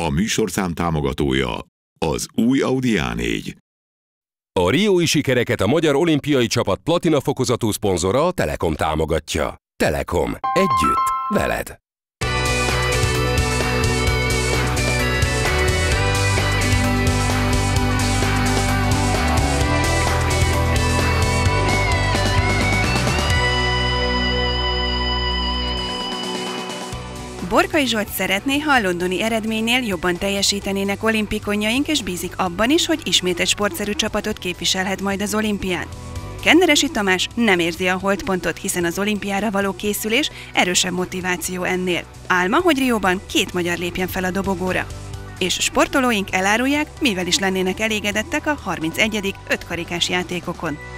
A műsorszám támogatója az új Audi A4. A riói sikereket a magyar olimpiai csapat platina fokozatú szponzora a Telekom támogatja. Telekom. Együtt. Veled. Borkai Zsolt szeretné, ha a londoni eredménynél jobban teljesítenének olimpikonjaink, és bízik abban is, hogy ismét egy sportszerű csapatot képviselhet majd az olimpián. Kenderesi Tamás nem érzi a holdpontot, hiszen az olimpiára való készülés erősebb motiváció ennél. Álma, hogy Rióban 2 magyar lépjen fel a dobogóra. És sportolóink elárulják, mivel is lennének elégedettek a 31. ötkarikás játékokon.